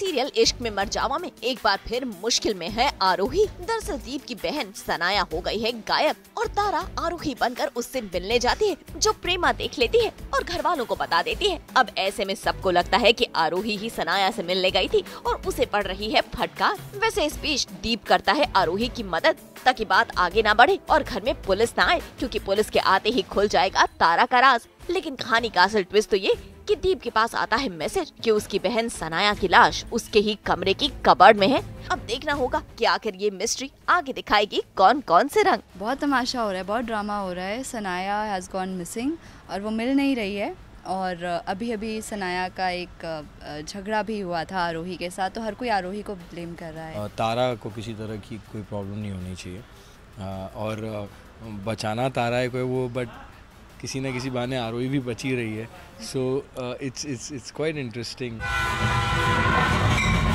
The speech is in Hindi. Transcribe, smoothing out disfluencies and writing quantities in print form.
सीरियल इश्क में मरजावा में एक बार फिर मुश्किल में है आरोही। दरअसल दीप की बहन सनाया हो गई है गायब और तारा आरोही बनकर उससे मिलने जाती है, जो प्रेमा देख लेती है और घर वालों को बता देती है। अब ऐसे में सबको लगता है कि आरोही ही सनाया से मिलने गई थी और उसे पड़ रही है फटकार। वैसे इस बीच दीप करता है आरोही की मदद ताकि बात आगे ना बढ़े और घर में पुलिस ना आए, क्योंकि पुलिस के आते ही खुल जाएगा तारा का राज। लेकिन कहानी का असल ट्विस्ट तो ये कि दीप के पास आता है मैसेज कि उसकी बहन सनाया की लाश उसके ही कमरे की कबर्ड में है। अब देखना होगा कि आखिर ये मिस्ट्री आगे दिखाएगी कौन कौन से रंग। बहुत तमाशा हो रहा है, बहुत ड्रामा हो रहा है। सनाया हैज़ गॉन मिसिंग और वो मिल नहीं रही है। और अभी अभी सनाया का एक झगड़ा भी हुआ था आरोही के साथ, तो हर कोई आरोही को ब्लेम कर रहा है। तारा को किसी तरह की कोई प्रॉब्लम नहीं होनी चाहिए और बचाना तारा है कोई वो, बट किसी न किसी बहाने आरोही भी बची रही है। So it's quite interesting.